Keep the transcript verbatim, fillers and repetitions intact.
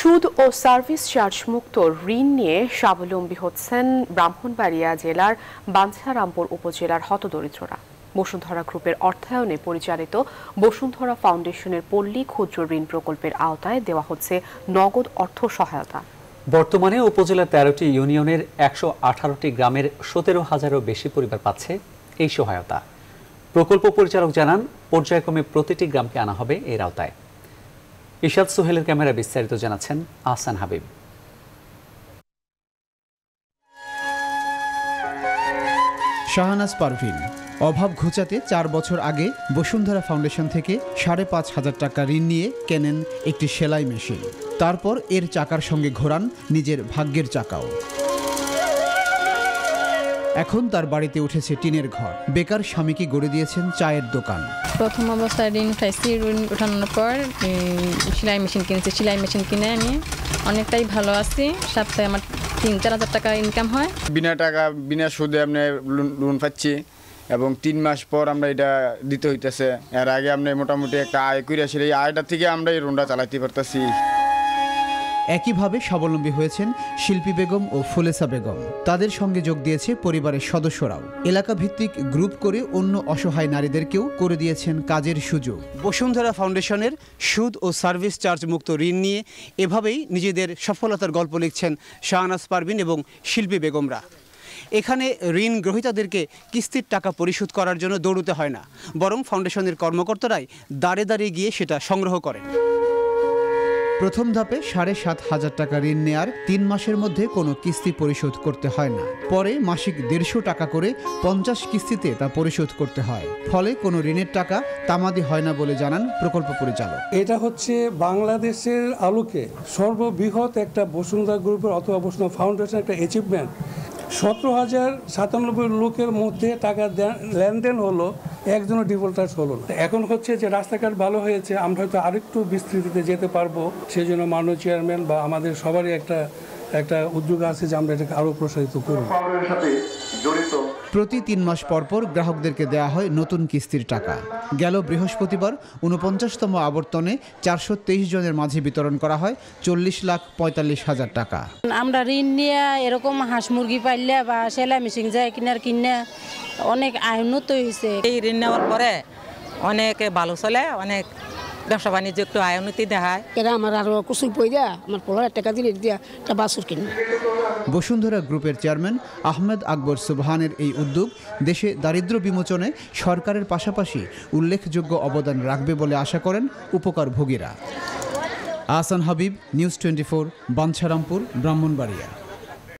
সুদ ও service charge মুক্ত ঋণ নিয়ে স্বাবলম্বী হচ্ছেন ব্রাহ্মণবাড়িয়া জেলার বাঞ্ছারামপুর উপজেলার হতদরিদ্ররা। বসুন্ধরা গ্রুপের অর্থায়নে পরিচালিত বসুন্ধরা ফাউন্ডেশনের পল্লী ক্ষুদ্র ঋণ প্রকল্পের আওতায় দেওয়া হচ্ছে নগদ অর্থ সহায়তা। বর্তমানে উপজেলার তেরোটি ইউনিয়নের একশো আঠারোটি গ্রামের সতেরো হাজারও বেশি পরিবার পাচ্ছে এই সহায়তা। প্রকল্প পরিচালক জানান, পর্যায়ক্রমে প্রতিটি গ্রামকে আনা হবে এর আওতায়। ইশাদ সোহেলের ক্যামেরা বিস্তারিত জানাচ্ছেন আহসান হাবিব। শাহনাজ পারভিন অভাব ঘোচাতে চার বছর আগে বসুন্ধরা ফাউন্ডেশন থেকে সাড়ে পাঁচ হাজার টাকা ঋণ নিয়ে কেনেন একটি সেলাই মেশিন। তারপর এর চাকার সঙ্গে ঘোরান নিজের ভাগ্যের চাকাও। এখন তার বাড়িতে উঠেছে টিনের ঘর। বেকার স্বামীকে গড়ে দিয়েছেন চায়ের দোকান। প্রথম অবস্থায় ঋণ উঠাইছি, ঋণ উঠানোর পর সেলাই মেশিন কিনেছি। সেলাই মেশিন কিনে আমি অনেকটাই ভালো আছি। সপ্তাহে আমার তিন চার হাজার টাকা ইনকাম হয়। বিনা টাকা বিনা সুদে আমরা লোন পাচ্ছি এবং তিন মাস পর আমরা এটা দিতে হইতেছে। এর আগে আমরা মোটামুটি একটা আয় করে আসলে এই আয়টা থেকে আমরা এই ঋণটা চালাতে পারতেছি। একইভাবে স্বাবলম্বী হয়েছেন শিল্পী বেগম ও ফুলেসা বেগম। তাদের সঙ্গে যোগ দিয়েছে পরিবারের সদস্যরাও। এলাকা ভিত্তিক গ্রুপ করে অন্য অসহায় নারীদেরকেও করে দিয়েছেন কাজের সুযোগ। বসুন্ধরা ফাউন্ডেশনের সুদ ও সার্ভিস চার্জ মুক্ত ঋণ নিয়ে এভাবেই নিজেদের সফলতার গল্প লিখছেন শাহনাজ পারভিন এবং শিল্পী বেগমরা। এখানে ঋণ গ্রহীতাদেরকে কিস্তির টাকা পরিশোধ করার জন্য দৌড়তে হয় না, বরং ফাউন্ডেশনের কর্মকর্তারাই দাঁড়ে দাঁড়িয়ে গিয়ে সেটা সংগ্রহ করেন। প্রথম ধাপে সাড়ে সাত হাজার টাকা ঋণ নেয়ার তিন মাসের মধ্যে কোনো কিস্তি পরিশোধ করতে হয় না। পরে মাসিক দেড়শো টাকা করে পঞ্চাশ কিস্তিতে তা পরিশোধ করতে হয়। ফলে কোনো ঋণের টাকা তামাদি হয় না বলে জানান প্রকল্প পরিচালক। এটা হচ্ছে বাংলাদেশের আলোকে সর্ববৃহৎ একটা বসুন্ধরা গ্রুপের অথবা বসুন্ধরা ফাউন্ডেশন একটা অ্যাচিভমেন্ট। সতেরো হাজার সাতানব্বই লোকের মধ্যে টাকা লেনদেন হলো, একজনও ডিফল্টার্স হলো না। এখন হচ্ছে যে রাস্তাঘাট ভালো হয়েছে, আমরা হয়তো আরেকটু বিস্তৃতিতে যেতে পারবো। সেই জন্য মাননীয় চেয়ারম্যান বা আমাদের সবারই একটা একটা উদ্যোগ আছে যে আমরা এটাকে আরও প্রসারিত করব। প্রতি তিন মাস পর পর গ্রাহকদেরকে দেওয়া হয় নতুন কিস্তির টাকা। গেল বৃহস্পতিবার উনপঞ্চাশতম আবর্তনে চারশো তেইশ জনের মাঝে বিতরণ করা হয় চল্লিশ লাখ পঁয়তাল্লিশ হাজার টাকা। আমরা ঋণ নিয়ে এরকম হাঁস মুরগি পাইলে বা সেলাই মেশিন যায় কিনার কিনে অনেক আয়নত হয়েছে। এই ঋণ নেওয়ার পরে অনেকে ভালো চলে, অনেক ব্যবসা বাণিজ্য একটু আয়নতি দেখায়। এরা আমার আরো কুসুল পয়দা আমার পোলার টাকা দিলে দিয়া একটা বাছুর কিনে। বসুন্ধরা গ্রুপের চেয়ারম্যান আহমেদ আকবর সুবহানের এই উদ্যোগ দেশে দারিদ্র্য বিমোচনে সরকারের পাশাপাশি উল্লেখযোগ্য অবদান রাখবে বলে আশা করেন উপকারভোগীরা। Ahsan Habib, news twenty four, Bancharampur, Brahmanbaria.